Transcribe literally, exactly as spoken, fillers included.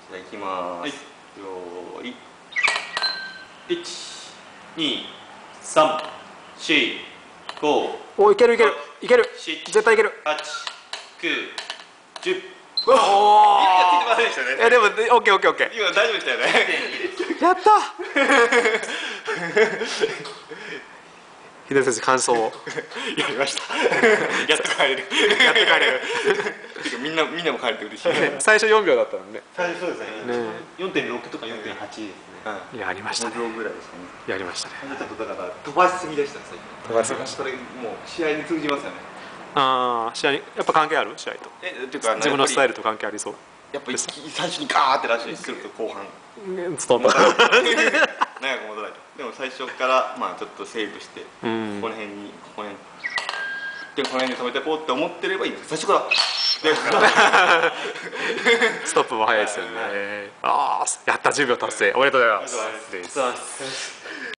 じゃあいきまーす、よーい、いち、に、さん、し、ご、 お、いけるいけるいける、絶対いける。 はち、きゅう、じゅう。 おお、 指がついてませんでしたね。 え、でもオッケーオッケーオッケー、 今大丈夫でしたよね。 やった秀先生、感想を。 やりました。やっと帰れる。 やっと帰れる。 てかみんなみんなも帰れて嬉しい。 最初よんびょうだったのね。 最初そうですね。 ね、 よんてんろくとかよんてんはちですね。 やりましたね。 ごびょうぐらいですかね。 やりましたね。 ちょっとだから飛ばしすぎでした最近。 飛ばしました。 それもう試合に通じますよね。 ああ、試合にやっぱ関係ある、試合と。 え、っていうか自分のスタイルと関係ありそう。 やっぱり最初にガーってラッシュすると後半ストンと。 長く戻らないと。でも最初からまあちょっとセーブして、ここの辺にここの辺でこの辺で止めていこうって思ってればいいんです。最初からストップも早いですよね。ああ、やった、じゅうびょう達成、おめでとうございます。